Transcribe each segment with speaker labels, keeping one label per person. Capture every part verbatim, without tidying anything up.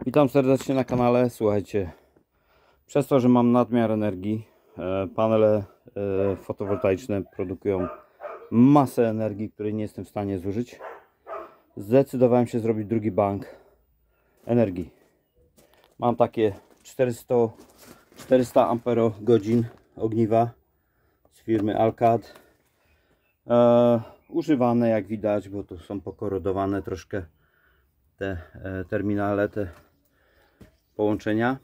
Speaker 1: Witam serdecznie na kanale. Słuchajcie, przez to, że mam nadmiar energii, panele fotowoltaiczne produkują masę energii, której nie jestem w stanie zużyć. Zdecydowałem się zrobić drugi bank energii. Mam takie czterysta, czterysta amperogodzin ogniwa z firmy Alcad. E, używane, jak widać, bo tu są pokorodowane troszkę te e, terminale, te połączenia.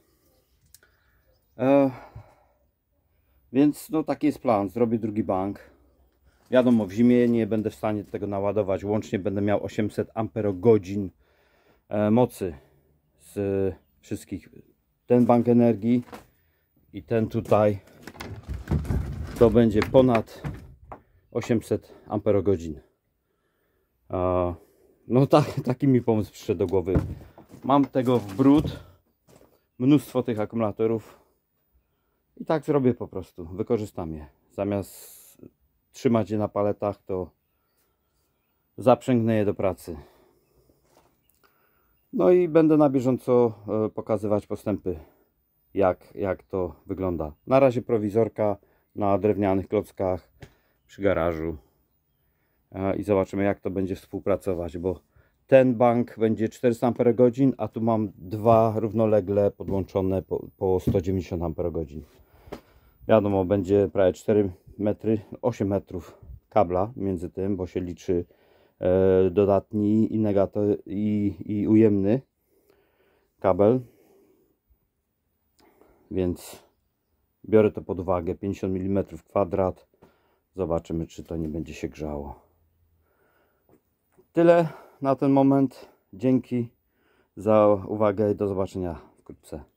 Speaker 1: E, więc no taki jest plan. Zrobię drugi bank. Wiadomo, w zimie nie będę w stanie tego naładować. Łącznie będę miał osiemset amperogodzin e, mocy z wszystkich. Ten bank energii i ten tutaj to będzie ponad osiemset amperogodzin. E, no tak, taki mi pomysł przyszedł do głowy. Mam tego w bród, mnóstwo tych akumulatorów i tak zrobię po prostu, wykorzystam je. Zamiast trzymać je na paletach, to zaprzęgnę je do pracy. No i będę na bieżąco pokazywać postępy, jak, jak to wygląda. Na razie prowizorka na drewnianych klockach przy garażu i zobaczymy, jak to będzie współpracować, bo ten bank będzie czterysta amperogodzin, a tu mam dwa równolegle podłączone po, po sto dziewięćdziesiąt amperogodzin. Wiadomo, będzie prawie cztery metry, osiem metrów kabla między tym, bo się liczy e, dodatni i, negaty, i, i ujemny kabel. Więc biorę to pod uwagę, pięćdziesiąt milimetrów kwadrat. Zobaczymy, czy to nie będzie się grzało. Tyle na ten moment. Dzięki za uwagę i do zobaczenia wkrótce.